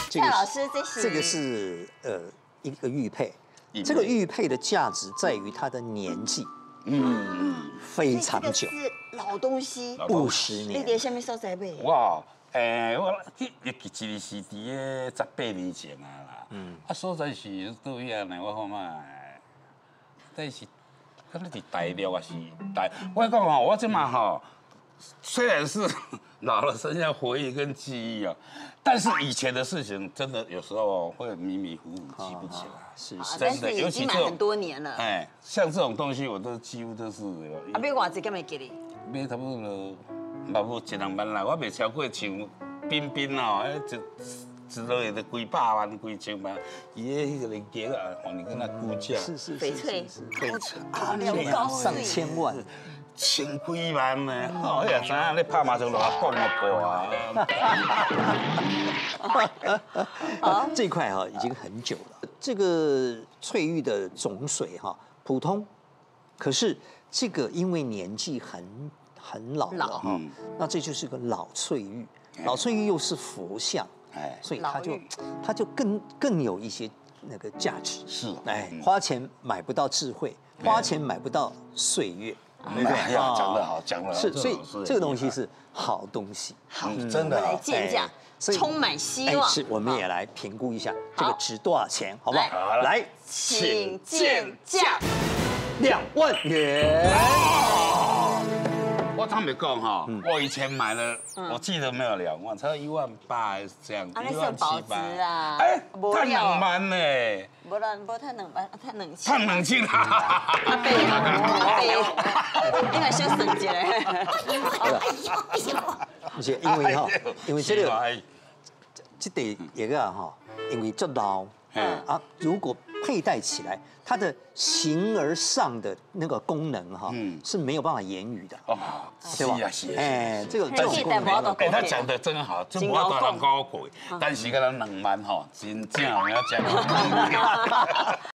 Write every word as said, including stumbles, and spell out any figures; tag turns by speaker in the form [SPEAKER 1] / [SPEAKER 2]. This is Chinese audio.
[SPEAKER 1] 这个老师，这是
[SPEAKER 2] 这个是呃一个玉佩，这个玉佩的价值在于它的年纪，嗯，非常久，
[SPEAKER 1] 是老东西，
[SPEAKER 2] 五十年。
[SPEAKER 1] 你伫什么所在买？
[SPEAKER 3] 哇，诶，我去一其实是伫个十八年前啊啦，嗯，啊所在是倒遐呢，我看卖，但是。可能是大陆还是大？我讲吼，我这嘛吼，虽然是老了，剩下回忆跟记忆啊，但是以前的事情真的有时候会迷迷糊糊记不起来。
[SPEAKER 2] 是是，
[SPEAKER 1] 真的，尤其买很多年了。
[SPEAKER 3] 哎，像这种东西，我都几乎都是。
[SPEAKER 1] 啊，买偌济敢会记哩？
[SPEAKER 3] 买差不多，差不多一两万啦，我袂超过像彬彬哦，哎就。一落会得几百万、几千万，伊个迄个年价啊，往你跟他估价，
[SPEAKER 2] 是是
[SPEAKER 1] 翡翠，
[SPEAKER 2] 高亮高上千万，
[SPEAKER 3] 千几万呢？哦，哎呀，知影你拍麻将落来讲我播
[SPEAKER 2] 啊！这块哈已经很久了。这个翠玉的种水哈普通，可是这个因为年纪很很老了哈，那这就是个老翠玉，老翠玉又是佛像。哎，所以它就它就更更有一些那个价值。
[SPEAKER 3] 是，
[SPEAKER 2] 哎，花钱买不到智慧，花钱买不到岁月，对不对？
[SPEAKER 3] 呀，讲得好，讲得好。
[SPEAKER 2] 是，所以这个东西是好东西。
[SPEAKER 1] 好，
[SPEAKER 3] 真的。
[SPEAKER 1] 我们来见价，充满希望。
[SPEAKER 2] 是，我们也来评估一下这个值多少钱，好不好？来，
[SPEAKER 1] 请见价，
[SPEAKER 2] 两万元。
[SPEAKER 3] 我他没讲哈，我以前买了，我记得没有两万，才一万八还是这样，
[SPEAKER 1] 一万七八啊，
[SPEAKER 3] 哎，赚两万呢，
[SPEAKER 1] 无啦，无赚两万，赚两千，
[SPEAKER 3] 赚两千啊，
[SPEAKER 1] 阿伯，阿伯，你嘛小算一下，
[SPEAKER 2] 而且因为哈，因为这个这得一个哈，因为这老啊，如果佩戴起来，它的形而上的那个功能哈，是没有办法言语的哦，
[SPEAKER 3] 对吧？是
[SPEAKER 2] 哎，这个这种功
[SPEAKER 3] 能，哎，他讲的真好，这我都能高贵，但是个两万哈，真正我要讲。